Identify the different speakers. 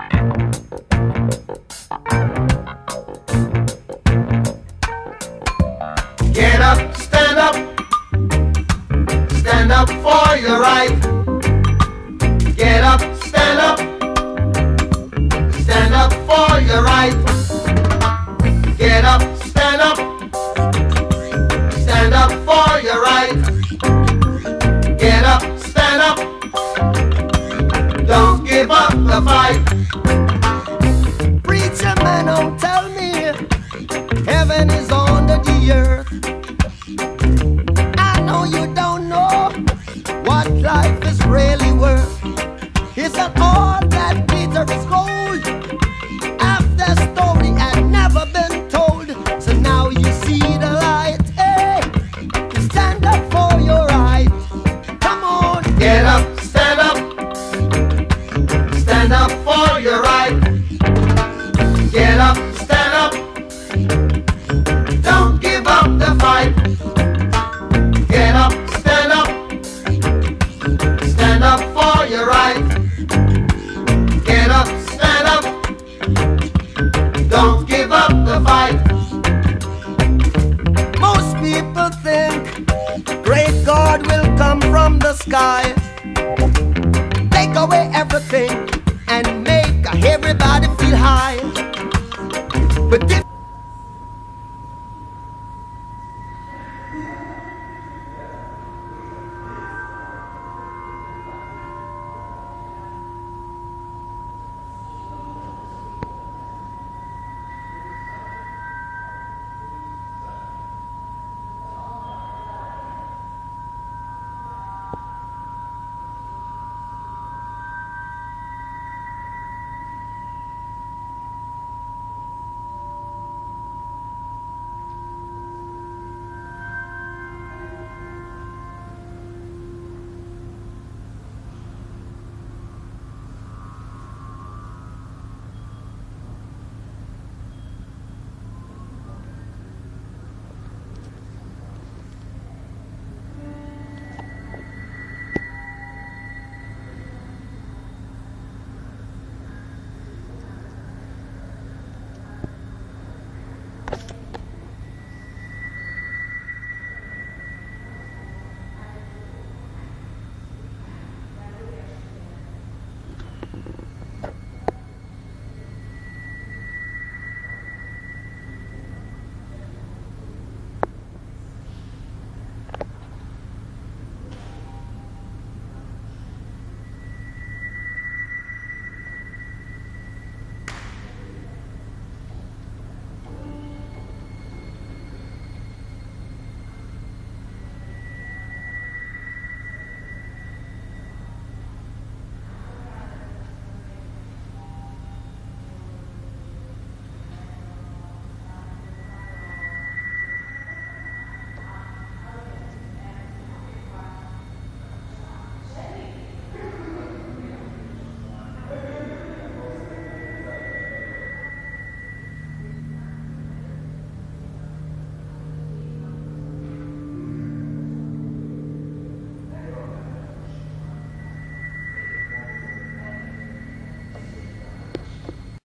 Speaker 1: Get up, stand up for your right. Get up, stand up for your right. Get up, stand up for your right. Get up, stand up, don't give up the fight.
Speaker 2: Preacher man, don't tell me heaven is under the earth. I know you don't know what life is really worth. It's not all that glitter is gold. After story had never been told, so now you see the light. Hey, stand up for your right. Come on,
Speaker 1: get up, stand up for your right. Get up, stand up, don't give up the fight. Get up, stand up for your right. Get up, stand up, don't give up the fight.
Speaker 2: most people think great God will come from the sky, take away everything and make everybody feel high. But if